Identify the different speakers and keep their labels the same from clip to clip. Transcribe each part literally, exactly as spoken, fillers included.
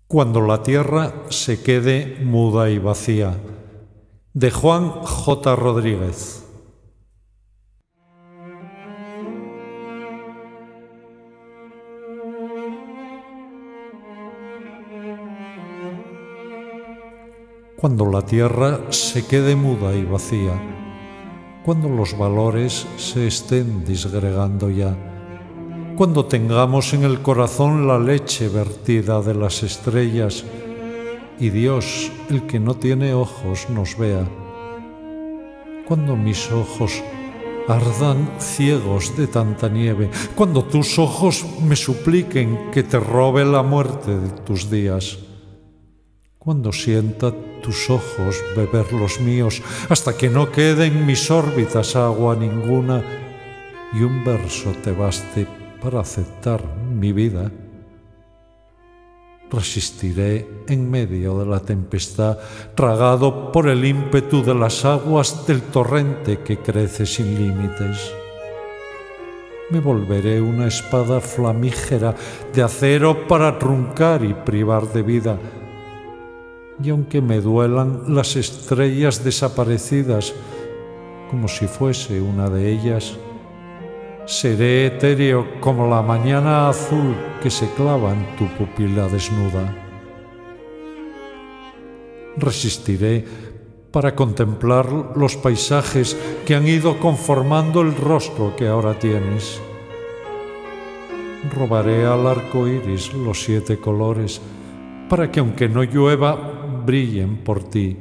Speaker 1: Cuando la tierra se quede muda y vacía, de Juan J. Rodríguez. Cuando la tierra se quede muda y vacía, cuando los valores se estén disgregando ya, cuando tengamos en el corazón la leche vertida de las estrellas y Dios, el que no tiene ojos, nos vea, cuando mis ojos ardan ciegos de tanta nieve, cuando tus ojos me supliquen que te robe la muerte de tus días, cuando sienta tus ojos beber los míos hasta que no quede en mis órbitas agua ninguna y un verso te baste para aceptar mi vida, resistiré en medio de la tempestad, tragado por el ímpetu de las aguas del torrente que crece sin límites. Me volveré una espada flamígera de acero para truncar y privar de vida, y aunque me duelan las estrellas desaparecidas, como si fuese una de ellas, seré etéreo como la mañana azul que se clava en tu pupila desnuda. Resistiré para contemplar los paisajes que han ido conformando el rostro que ahora tienes. Robaré al arco iris los siete colores para que aunque no llueva, brillen por ti.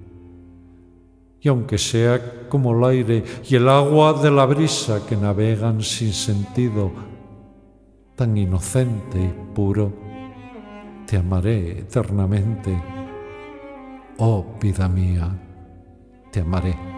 Speaker 1: Y aunque sea como el aire y el agua de la brisa que navegan sin sentido, tan inocente y puro, te amaré eternamente. Oh, vida mía, te amaré.